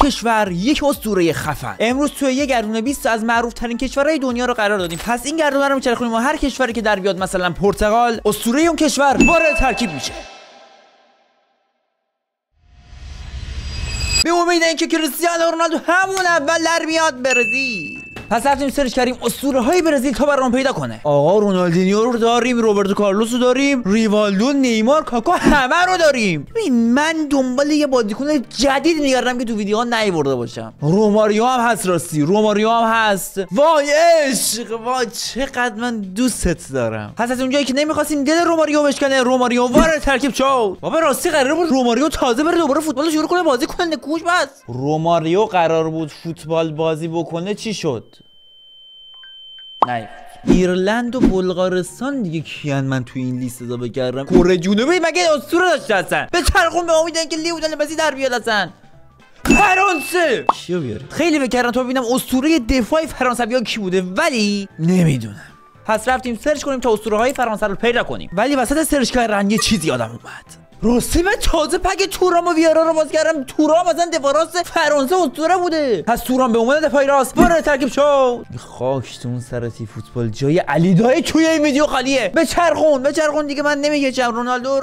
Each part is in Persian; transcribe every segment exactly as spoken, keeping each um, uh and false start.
کشور یک اسطوره خفن. امروز توی یه گردونه بیست از معروف ترین کشورهای دنیا رو قرار دادیم. پس این گردونه رو میچرخونیم و هر کشوری که در بیاد، مثلا پرتغال، اسطوره اون کشور وارد ترکیب میشه. به امید اینکه کریستیانو رونالدو همون اول در میاد برزیل. پس رفتیم سرچ کردیم اسطوره های برزیل تا برام پیدا کنه. آقا رونالدینیو رو داریم، روبرتو کارلوس رو داریم، ریوالدو، نیمار، کاکا، همه رو داریم. ببین من دنبال یه بازیکن جدید میگردم که تو ویدیوها نیورده باشم. روماریو هم هست، راستی روماریو هم هست. وای عشق، وای چقدر من دوستت دارم. پس از اونجایی که نمیخواستیم دل روماریو بشکنه، روماریو وارد ترکیب شد. بابا راستی قرار بود روماریو تازه بره دوباره فوتبال شروع کنه بازی کنه. کوش بس روماریو قرار بود فوتبال بازی بکنه، چی شد؟ نه ایرلند و بلغارستان دیگه کیان من تو این لیست اضافه کردم؟ کره جنوبی مگه اسطوره داشته هستن؟ به چرخون به امید اینکه لیونل مسی در بیاد هستن. فرانسه کیو بیاری؟ خیلی فکر کردم تا ببینم اسطوره دفاعی فرانسوی‌ها کی بوده، ولی نمیدونم. پس رفتیم سرچ کنیم تا اسطوره های فرانسه رو پیدا کنیم، ولی وسط سرچ کردن یه چیزی یادم اومد. راستی من تازه پک تورام و ویارا رو باز کردم. تورام مثلا دفاع راست فرانسه اسطوره بوده. پس تورام به عنوان دفاع راست وارد ترکیب شد. خاکتون سرتی فوتبال جای علی دایی توی این ویدیو خالیه. به چرخون به چرخون دیگه من نمیگم. رونالدو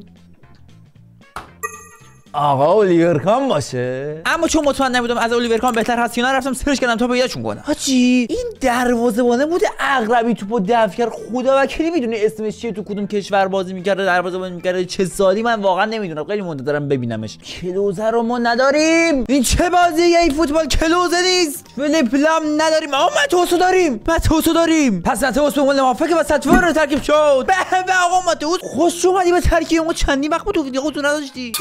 آقا اولیور کان باشه. اما چون مطمئن نبودم از اولیور کان بهتر هست یا نه، رفتم سرچ کردم تا پیداشون کنم. حاجی این دروازه‌بانه بوده عقربی توپو دفع کرد. خدا وکیلی میدونی اسمش چیه، تو کدوم کشور بازی میکرده، دروازه‌بان میکرده، چه سالی من واقعا نمیدونم. خیلی منتظرم ببینمش. کلوزه رو ما نداریم. این چه بازیه؟ این فوتبال کلوزه نیست. فیلیپ لام نداریم. اما ماتوسو داریم. ماتوسو داریم. پس ماتوس به عنوان موافق وسط وارد ترکیب شد. به به آقا ماتوس خوش اومدی به ترکیب ما. چندی وقت تو ویدیو خودت نداشتی.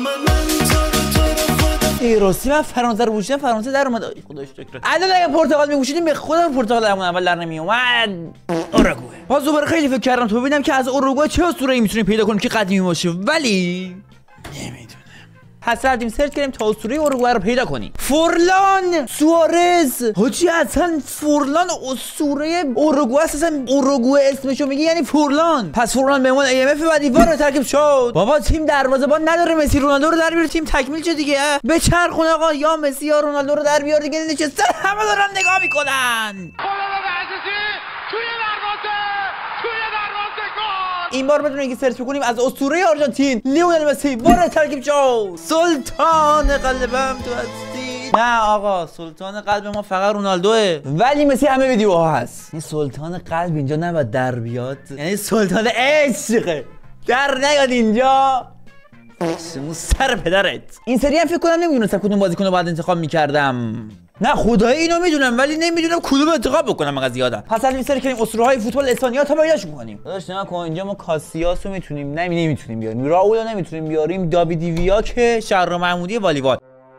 ای راستی من فرانسه رو پوشیدم، فرانسه در اومد. خداش شکر. الان اگه پرتغال میپوشیدیم به خودم پرتغال همون اول در نمی اومد. اوروگوئه. باز دوباره خیلی فکر کردم تو ببینم که از اوروگوئه چه اسطوره‌ای میتونیم پیدا کنیم که قدیمی باشه، ولی نمیدونم. پس رفتیم سرچ کردیم تا اسطوره اوروگوئه رو پیدا کنیم. فورلان سوارز. حاجی اصلا فورلان اسطوره اوروگوئه، اصلا اوروگوئه اسمشو میگه یعنی فورلان. پس فورلان به عنوان ای ام اف بعدی وارد ترکیب شد. بابا تیم دروازه‌بان نداره، مسی رونالدو رو در بیاره، تیم تکمیل چه دیگه. به چرخون آقا، یا مسی یا رونالدو رو در بیار دیگه. نشستن همه دارن نگاه میکنن. این بار بدون اینکه سرچ بکنیم از اسطوره آرژانتین لیونل مسی وارد ترکیب شد. سلطان قلبم تو هستی. نه آقا سلطان قلب ما فقط رونالدوه، ولی مسی همه ویدیوها هست. این سلطان قلب اینجا نباید در بیاد، یعنی سلطان عشق در نیاد اینجا. شمو سر پدرت. این سری هم فکر کنم نمیدونستم کدوم بازیکن رو باید انتخاب میکردم. نه خدایی اینو میدونم ولی نمیدونم کدوم انتخاب بکنم انقدر زیادن. پس الان سری کنیم اسطوره‌های فوتبال اسپانیا تا پیداش کنیم. داداش نگاه کن اینجا ما کاسیاسو میتونیم نمی نمیتونیم بیاریم، راولو نمیتونیم بیاریم، داویدی ویا که شهر محمودی والیبال.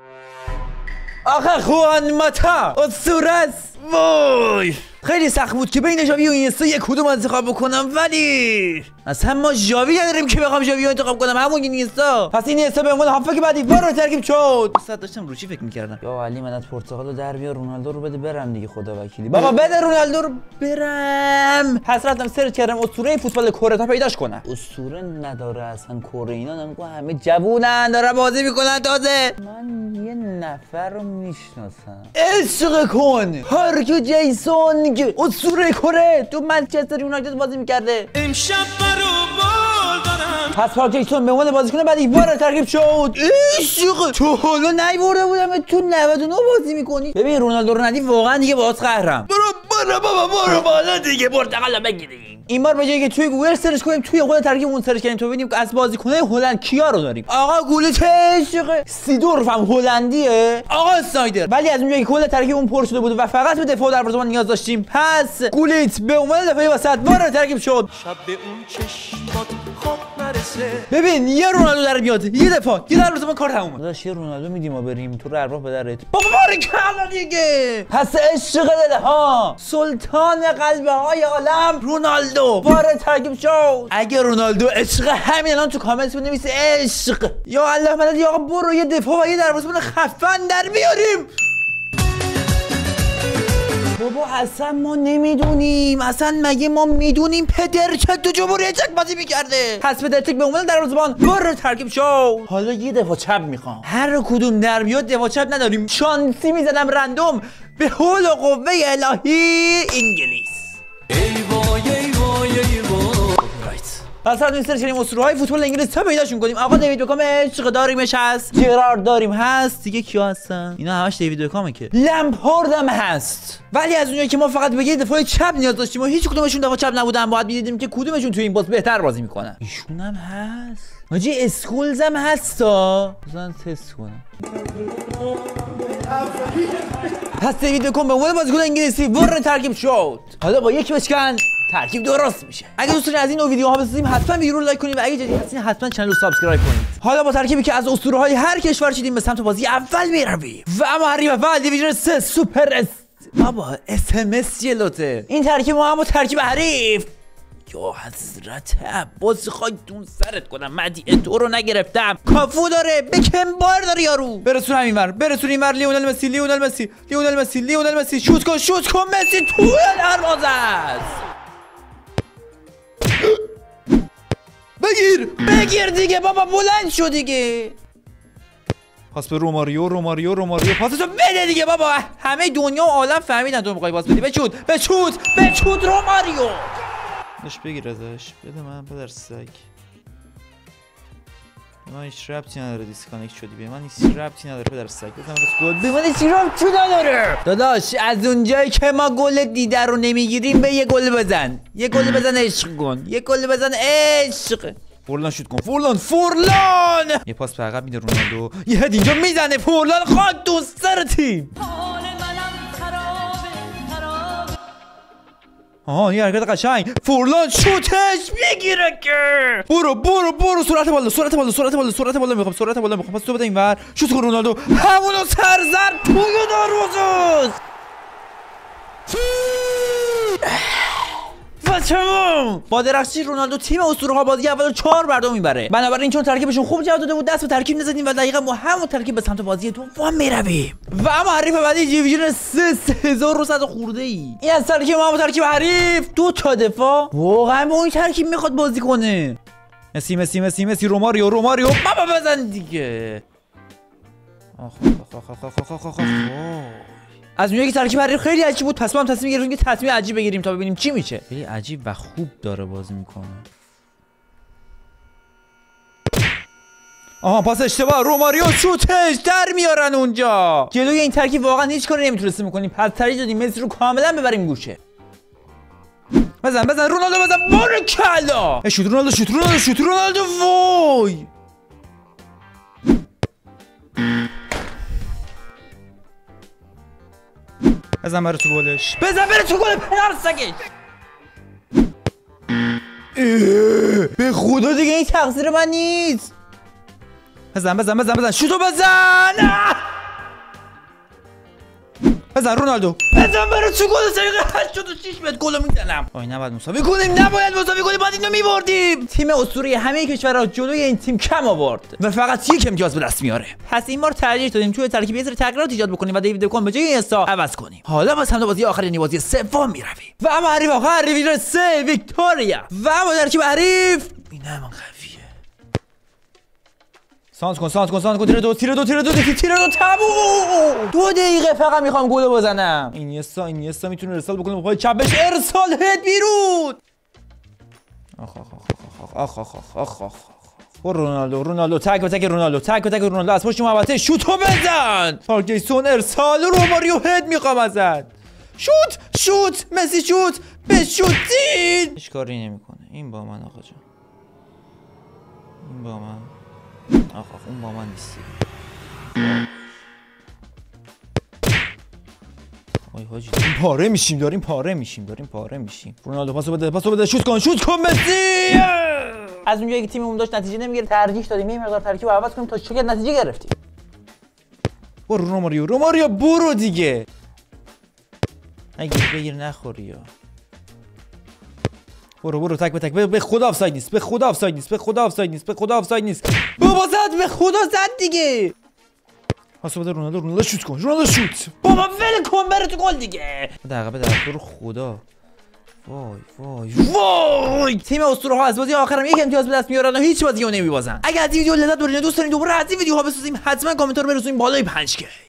آخه خوان ماتا اسطوره است. وای خیلی سخت بود که بین ژاوی و اینستا یک کدوم انتخاب بکنم، ولی اصلا ما ژاوی نداریم که بخوام ژاوی رو انتخاب کنم، همون اینستا. پس این اینستا به عنوان هافک بعدی وارد ترکیب شد. صد داشتم روچی فکر می‌کردم. یا علی مدد پرتغال رو در بیار، رونالدو رو بده برم دیگه، خدا وکیلی. بابا بده رونالدو رو برم. پس رفتم سرچ کردم اسطوره فوتبال کره تا پیداش کنم. اسطوره نداره اصلا کره، اینا نمیگم همه جوونن دارن بازی میکنن. تازه من یه نفر رو میشناسم. عشق کن هارکو جیسون که اسطوره کره تو منچستر یونایتد بازی میکرده. امشب برو بال دارم. پس پارک جیسون به عنوان بازیکن بعدی وارد ترکیب شد. عشق تو حالا نیورده بودم تو نود و نه بازی میکنی. ببین رونالدو رو ندی واقعا دیگه باز قهرم. برو برو بابا برو بالا دیگه، پرتغال بگیریم. این بار به جایی که توی گوگل سرچ کنیم توی خود ترکیب اون سرچ کنیم تو ببینیم که از بازیکن‌های هلند کیا رو داریم. آقا گولیت عشق سیدورف هم هلندیه. آقا اسنایدر. ولی از اونجایی که کل ترکیب اون پر شده بود و فقط به دفاع دروازه‌بان نیاز داشتیم، پس گولیت به عنوان دفاعی وسط وارد ترکیب شد. شب به اون چشمات خواب نرسه. ببین یه رونالدو در میاد، یه دفاع، یه دروازه‌بان کار تمومه. داداش یه رونالدو میدیم ما بریم تو رو ارواح بدرت. بابا بارکلا دیگه. پس عشق دل ها سلطان قلب های عالم رونالدو وارد ترکیب شد. اگه رونالدو عشق همین الان تو کامنت بنویسه عشق. یا الله مدد یا آقا برو یه دفاع و یه دروازه‌بان خفن در بیاریم. بابا اصلا ما نمیدونیم، اصلا مگه ما میدونیم پدرچک تو جمهوری چک بازی میکرده؟ پس پدرچک به عنوان دروازه‌بان برو ترکیب شو. حالا یه دفاع چپ میخوام، هر کدوم در بیاد دفاع چپ نداریم، شانسی میزدم رندوم به حول و قوه الهی انگلیس. ای وای ای وای ای وای. پس از این سری اسطوره‌های فوتبال انگلیس تا پیداشون کنیم. آقا دیوید بکام عشق داریمش هست، جرارد داریم هست، دیگه کیا هستن؟ اینا همش دیوید بکامه که. لمپارد هم هست. ولی از اونجایی که ما فقط به یه دفاع چپ نیاز داشتیم و هیچ کدومشون دفاع چپ نبودن، باید می‌دیدیم که کدومشون تو این باز بهتر بازی میکنن. ایشون هم هست. حاجی اسکولز هم هستا. بزن تست کنم. پس دیوید بکام به عنوان بازیکن انگلیسی وارد ترکیب شد. حالا با یک بشکن ترکیب درست میشه. اگه دوست دارین از این نوع ویدیوها بسازیم حتما ویدیو رو لایک کنید و اگه جدید هستین حتما کانال رو سابسکرایب کنید. حالا با ترکیبی که از اسطوره‌های هر کشور چیدیم به سمت بازی اول میرویم و اما حریف اول دیویژن سه سوپر اس بابا اس ام اس جلوته. این ترکیب ما هم با ترکیب حریف یا حضرت عباس خاکتون سرت کنم، مدیه تو رو نگرفتم. کافو داره، بکن بار داره یارو. برسون همینور، برسون اینور. لیونل مسی، لیونل مسی، لیونل مسی، لیونل مسی، شوت کن، شوت کن، مسی تو دروازه است. بگیر بگیر دیگه بابا، بلند شو دیگه. پاس به روماریو، روماریو، روماریو، پاسشو بده دیگه بابا. همه دنیا و عالم فهمیدن تو میخوای پاس بدی. بچود بچود بچود روماریو. داش بگیر ازش، بده من پدر سگ. من هیچ ربطی نداره دیسکانکت شدی، به من هیچ ربطی نداره پدر سگ. بزن گل، به من هیچ ربطی نداره داداش. از اونجایی که ما گل دیده رو نمیگیریم به یه گل بزن، یه گل بزن عشق کن، یه گل بزن عشق. فورلان شوت کن، فورلان فورلان. یه پاس به عقب میده رونالدو، یه هد اینجا میزنه فورلان. خاک تو سر تیم. آها یه حرکت قشنگ، فورلان شوتش میگیره که. برو برو برو، سرعت بالا، سرعت بالا، سرعت بالا، سرعت بالا میخوام، سرعت بالا میخوام. پس تو بده اینور، شوت کن رونالدو، همونو سرزر توی دروازه. و تمام. با درخشی رونالدو تیم اسطوره‌ها بازی اول چهار بر دو میبره. بنابراین چون ترکیبشون خوب جواب داده بود دست به ترکیب نزدیم و دقیقاً با همون ترکیب به سمت بازی دوم میرویم. و اما حریف بعدی دیویژن سه هزار و صد خورده ای. این از ترکیب ما با ترکیب حریف دو تا دفاع واقعا با این ترکیب میخواد بازی کنه. مسی مسی مسی مسی روماریو روماریو بابا بزن دیگه. آخ آخ آخ آخ آخ آخ آخ. از اونجایی که ترکیب حریف خیلی عجیب بود، پس ما هم تصمیم گرفتیم که تصمیم عجیب بگیریم تا ببینیم چی میشه. خیلی عجیب و خوب داره بازی میکنه. آها پاس اشتباه، روماریو شوتش در میارن اونجا. جلوی این ترکیب واقعا هیچ کاری نمیتونستیم بکنیم، پس ترجیح دادیم مسی رو کاملا ببریم گوشه. بزن بزن رونالدو بزن، بارکلا. شوت رونالدو، شوت رونالدو، شوت رونالدو. وای بزن بره تو گلش، بزن بره تو گل پدر سگش. به خدا دیگه این تقصیر من نیست. بزن بزن بزن بزن، شوتو بزن. بزن رونالدو، بزن بره تو گل. دقیقه هشتاد و شش متر گل میزنم. آی نباید مساوی کنیم، نباید مساوی کنیم، بعد اینو میبردیم. تیم اسطوره همه کشورها جلوی این تیم کم آورد و فقط یک امتیاز به دست میاره. پس این بار ترجیح دادیم توی ترکیب یه سری تغییرات ایجاد بکنیم و دیوید بکام به جای این استا عوض کنیم. حالا با سمت بازی آخر یعنی بازی سوم میرویم و اما حریف آخر دیویژن سه ویکتوریا و اما ترکیب حریف این هم قویه. سانس کن سانس کن سانس کن، تیر دو تیر دو تیر دو تیر دو تابو. دو دقیقه فقط میخوام گل بزنم. اینیستا اینیستا میتونه ارسال بکنه با پای چپش، ارسال هد بیرون. آخ آخ آخ آخ آخ آخ آخ. رونالدو رونالدو تک و تک رونالدو تک و تک رونالدو از پشت محوطه شوتو بزن. تارگیسون ارسال، روماریو هد میخوام ازت. شوت شوت مسی شوت بشوتین. هیچ کاری نمیکنه. این با من آقا جان، این با من. آخ آخ اون با من نیستی. آی حاجی داریم پاره میشیم داریم پاره میشیم داریم پاره میشیم. رونالدو پاسو بده پاسو بده، شوت کن شوت کن مسی. از اونجایی که تیممون داشت نتیجه نمیگیره ترجیح دادیم یه مقدار ترکیب عوض کنیم تا چقدر نتیجه گرفتیم. برو روماریو روماریو برو دیگه. اگه بگیر نخوری یا برو برو تک به تک. به خدا آفساید نیست، به خدا آفساید نیست، به خدا آفساید نیست، به خدا آفساید نیست. بابا زد، به خدا زد دیگه. پاس بده رونالدو رونالدو شوت کن رونالدو شوت بابا ول کن بره تو گل دیگه دقیقه به دقیقه رو خدا وای وای وای تیم اسطوره ها از بازی آخرم یک امتیاز به دست میارن و هیچ بازی رو نمیبازن اگه از این ویدیو لذت بردین دوست دارین دوباره از این ویدیوها بسازیم حتما کامنت رو برسونین بالای پنج که